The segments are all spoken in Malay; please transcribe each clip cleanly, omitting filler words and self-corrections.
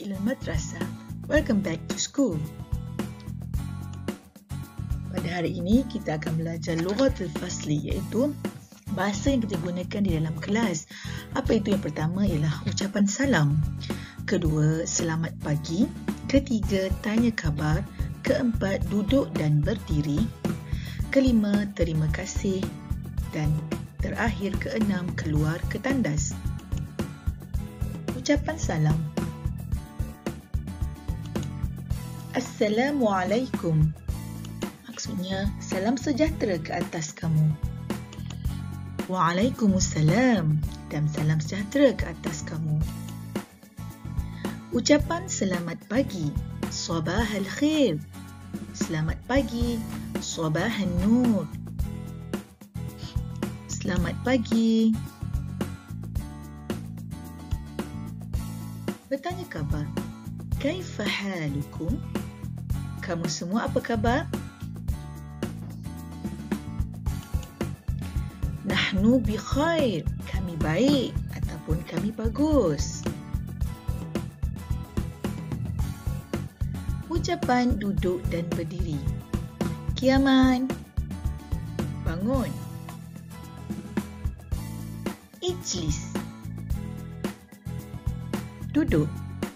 إلى المدرسة. Welcome back to school. Pada hari ini kita akan belajar lughatul fasli, iaitu bahasa yang kita gunakan di dalam kelas. Apa itu? Yang pertama ialah ucapan salam. Kedua, selamat pagi. Ketiga, tanya khabar. Keempat, duduk dan berdiri. Kelima, terima kasih. Dan terakhir, keenam, keluar ke tandas. Ucapan salam. Assalamualaikum. Maksudnya, salam sejahtera ke atas kamu. Waalaikumsalam. Dan salam sejahtera ke atas kamu. Ucapan selamat pagi. Sabah al-khair. Selamat pagi. Sabah an-nur. Selamat pagi. Bertanya khabar. Kaifa halukum? Kamu semua apa khabar? Nahnu bi khair. Kami baik ataupun kami bagus. Ucapan duduk dan berdiri. Qiyaman. Bangun. Ijlis. Duduk.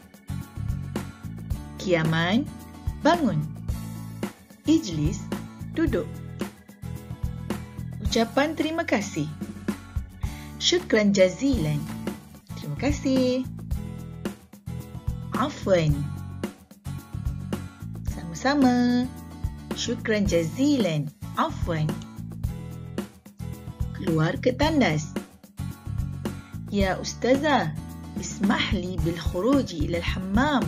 Qiyaman. Bangun. Ijlis. Duduk. Ucapan terima kasih. Syukran jazilan. Terima kasih. Afwan. Sama-sama. Syukran jazilan. Afwan. Keluar ke tandas. Ya Ustazah, ismah li bil khuruji ila al-hammam.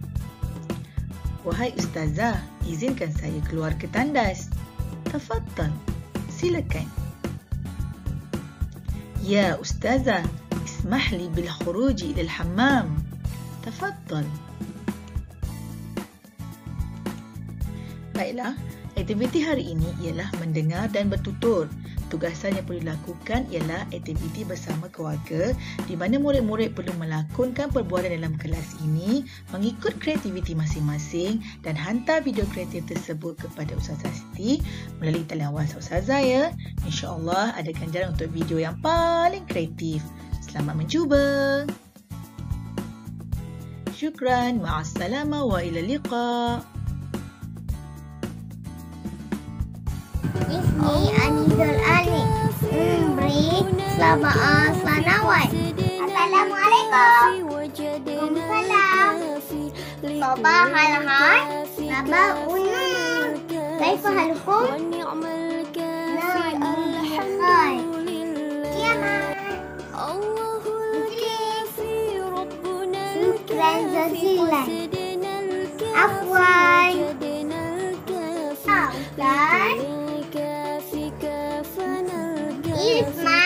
Wahai Ustazah, izinkan saya keluar ke tandas. Tafaddal. Silakan. Ya Ustazah, ismah li bil khuruji ila al-hammam. Tafaddal. Baiklah, aktiviti hari ini ialah mendengar dan bertutur. Tugasan yang perlu dilakukan ialah aktiviti bersama keluarga di mana murid-murid perlu melakonkan perbuatan dalam kelas ini mengikut kreativiti masing-masing dan hantar video kreatif tersebut kepada Ustazah Siti melalui talian WhatsApp Ustazah ya. InsyaAllah ada ganjaran untuk video yang paling kreatif. Selamat mencuba. Syukran. Ma'assalamah wa ila liqa. Ismi Anizul Ali. Beri selamat sanawat. Assalamualaikum. Waalaikumsalam. Sabah al-khair. Sabah unur. Kaifa halukum? Khair. Qiyaman. Syukran jazilan. Afwan. Ustaz. Isma